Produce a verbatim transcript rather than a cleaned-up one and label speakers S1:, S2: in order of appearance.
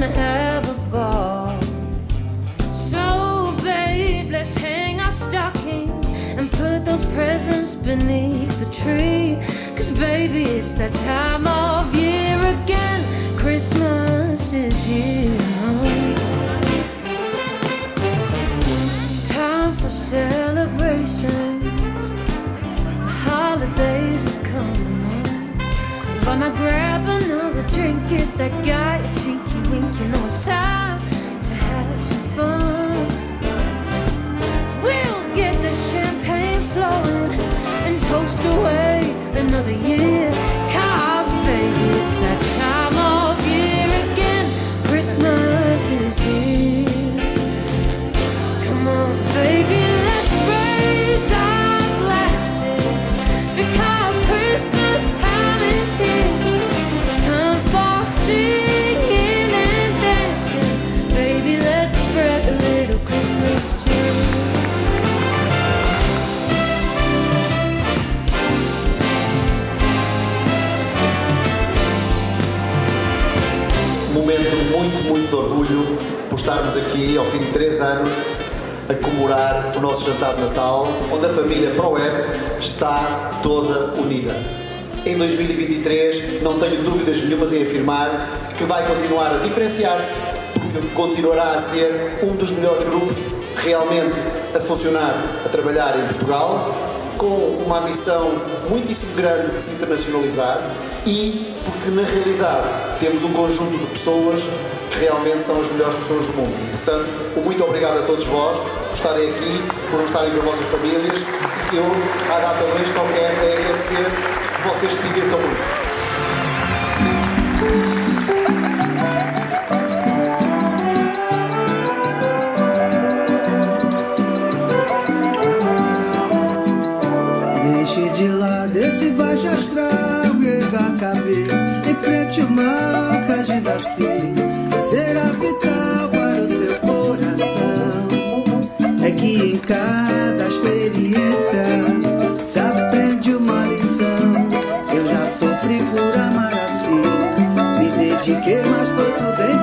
S1: gonna have a ball. So babe, let's hang our stockings and put those presents beneath the tree. Cause baby, it's that time of year again. Christmas is here. It's time for celebrations. The holidays have come. Why not grab another drink if that guy a cheeky wink? You know it's time to have some fun. We'll get the champagne flowing and toast away another year. Cause baby, it's that time of year again. Christmas is here. Come on baby, let's raise our glasses, because Christmas time is here. It's time for singing and dancing. Baby, let's spread a little Christmas cheer.
S2: Momento muito, muito de orgulho por estarmos aqui ao fim de três anos a comemorar o nosso jantar de Natal, onde a família Proef está toda unida. Em dois mil e vinte e três não tenho dúvidas nenhumas em afirmar que vai continuar a diferenciar-se, porque continuará a ser um dos melhores grupos realmente a funcionar, a trabalhar em Portugal, com uma missão muitíssimo grande de se internacionalizar e porque na realidade temos um conjunto de pessoas que realmente são as melhores pessoas do mundo. Portanto, muito obrigado a todos vós por estarem aqui, por estarem com as vossas famílias, e eu, à data de hoje, só quero é agradecer que vocês se divirtam muito.
S3: Deixe de lado esse baixo astral, erga a cabeça, enfrente o mal que agita assim. Será vital para o seu coração. É que em cada experiência se aprende uma lição. Eu já sofri por amar assim, me dediquei, mas foi tudo em